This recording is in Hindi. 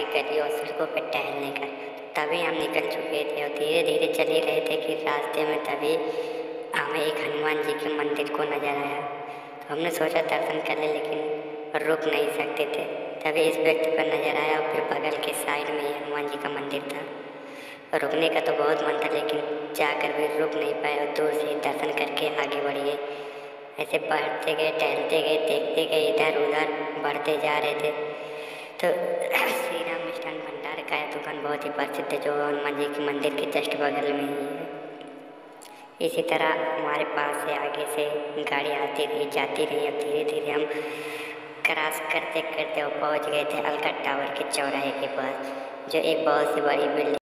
गली और सड़कों पर टहलने का। तभी हम निकल चुके थे और धीरे धीरे चल ही रहे थे कि रास्ते में तभी हमें एक हनुमान जी के मंदिर को नज़र आया। तो हमने सोचा दर्शन कर ले, लेकिन रुक नहीं सकते थे। तभी इस व्यक्ति पर नज़र आया और फिर बगल के साइड में ही हनुमान जी का मंदिर था। रुकने का तो बहुत मन था, लेकिन जाकर भी रुक नहीं पाए और दूर से दर्शन करके आगे बढ़ गए। ऐसे बढ़ते गए, टहलते गए, देखते गए, इधर उधर बढ़ते जा रहे थे। तो श्री राम मिष्ठान भंडार का दुकान बहुत ही प्रसिद्ध है, जो हनुमान जी के मंदिर के जस्ट बगल में ही है। इसी तरह हमारे पास से आगे से गाड़ी आती रही, जाती रही और धीरे धीरे हम क्रॉस करते करते और पहुंच गए थे अलका टावर के चौराहे के पास, जो एक बहुत सी बड़ी बिल्डिंग